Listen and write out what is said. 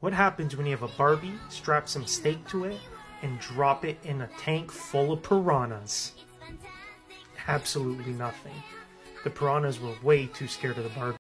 What happens when you have a Barbie, strap some steak to it, and drop it in a tank full of piranhas? Absolutely nothing. The piranhas were way too scared of the Barbie.